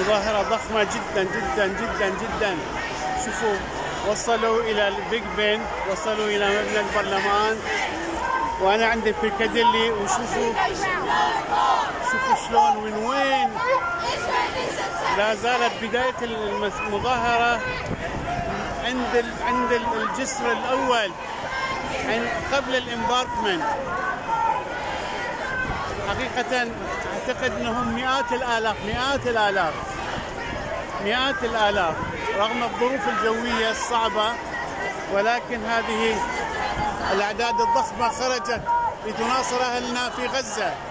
مظاهرة ضخمة جدا جدا جدا جدا. شوفوا وصلوا إلى البيج بن، وصلوا إلى مبنى البرلمان، وأنا عندي بيكاديلي. وشوفوا شلون من وين لا زالت بداية المظاهرة عند الجسر الأول قبل الامباركمنت. حقيقة أعتقد أنهم مئات الآلاف رغم الظروف الجوية الصعبة، ولكن هذه الأعداد الضخمة خرجت لتناصر أهلنا في غزة.